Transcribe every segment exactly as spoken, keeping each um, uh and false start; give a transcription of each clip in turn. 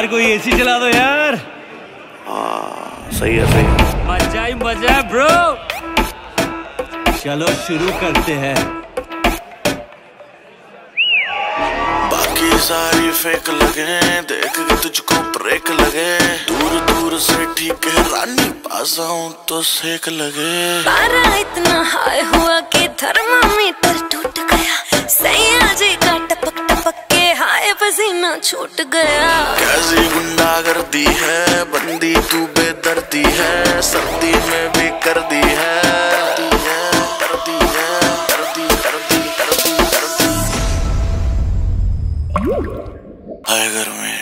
बाहर कोई एसी चला दो यार। हाँ सही है सही है। मजा ही मजा है ब्रो। चलो शुरू करते हैं। बाकी सारी फेक लगे, देख के तुझको ब्रेक लगे। दूर दूर से ठीक है रानी, पास आऊं तो सेक लगे। पारा इतना हाई हुआ कि थर्मामीटर टूट गया। सैया जी का टपक टपक के हाय पसीना छूट गया। कैसी गुंडागर्दी है, बंदी तू बेदर्दी है। सर्दी में भी कर दी है, करदी है, करदी है, करदी करदी करदी करदी। हाय घर में,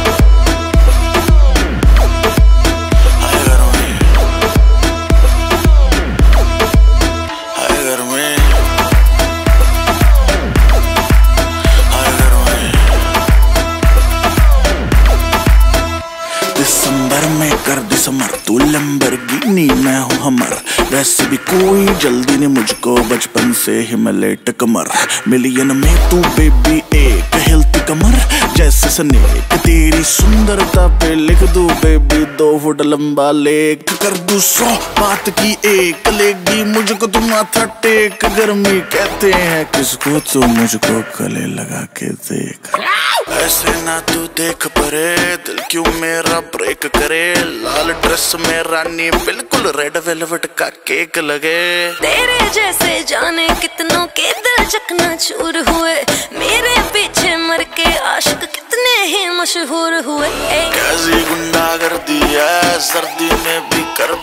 हाय घर में, हाय घर में, हाय घर में। दिसंबर में कर दिसंबर, तू लैम्बोर्गिनी मैं हूँ हमर। वैसे भी कोई जल्दी नहीं मुझको, बचपन से ही मैं लेट कमर। मिलियन में तू बेबी एक हिलती कमर जैसे स्नेक। तेरी सुंदरता पे लिख दूं बेबी दो फुट लंबा लेख। कर दूं सौ बात की एक, लेगी मुझको तू माथा टेक। गर्मी कहते हैं किसको, तू मुझको गले लगा के देख। ऐसे ना तू देख परे, दिल क्यों मेरा ब्रेक करे। लाल ड्रेस में रानी बिल्कुल रेड वेलवेट का केक लगे। तेरे जैसे जाने कितनों के दिल चकना चूर हुए। मेरे पीछे मर के आशिक कितने ही मशहूर हुए। कैसी गुंडागर्दी है, सर्दी में भी कर